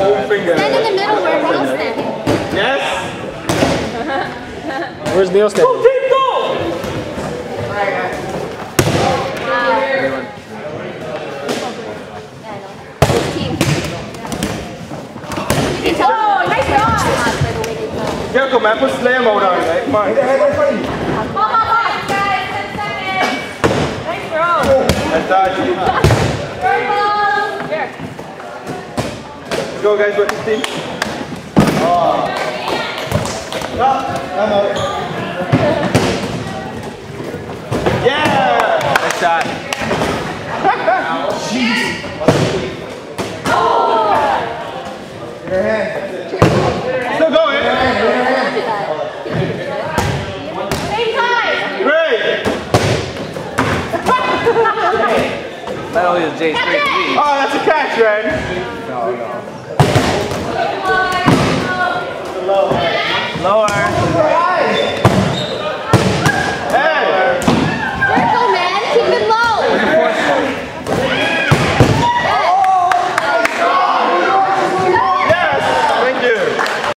whole finger. Stand in the middle where Neil's standing. Yes? Where's Neil standing? Go, keep going! Oh, nice shot! Careful, man. Put slam mode on it, right? Come on. Come on, guys. 10 seconds. Nice throw. That's dodgy. Third ball. Here. Let's go, guys. What's this team? Oh. No. Yeah! Nice shot. Jeez. Your hand. Still going. Same time. Great. Not only is Jay straight to me. Oh, that's a catch, Ren. Lower.